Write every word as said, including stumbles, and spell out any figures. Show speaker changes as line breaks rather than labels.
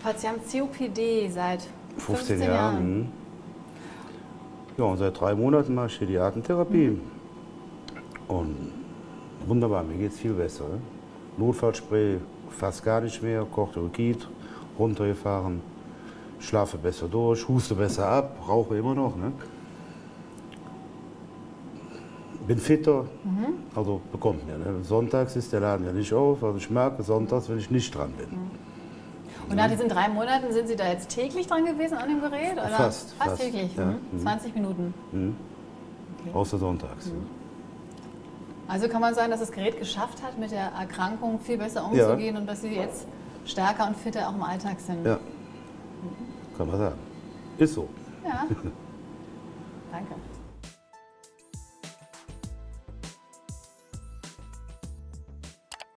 Herr Patz, Sie haben C O P D seit
fünfzehn,
fünfzehn
Jahren.
Jahren.
Ja, und seit drei Monaten mache ich hier die Atemtherapie. Mhm. Und wunderbar, mir geht es viel besser. Ne? Notfallspray fast gar nicht mehr, Corticoid runtergefahren, schlafe besser durch, huste besser ab, rauche immer noch. Ne? Bin fitter, mhm. also bekommt mir. Ne? Sonntags ist der Laden ja nicht auf, also ich merke sonntags, wenn ich nicht dran bin.
Mhm. Und nach diesen drei Monaten sind Sie da jetzt täglich dran gewesen an dem Gerät? Oder?
Fast.
Fast, fast täglich,
ja.
mhm. zwanzig Minuten.
Mhm.
Okay.
Außer sonntags.
Mhm. Also kann man sagen, dass das Gerät geschafft hat, mit der Erkrankung viel besser umzugehen, ja. Und dass Sie jetzt stärker und fitter auch im Alltag sind?
Ja, kann man sagen. Ist so.
Ja. Danke.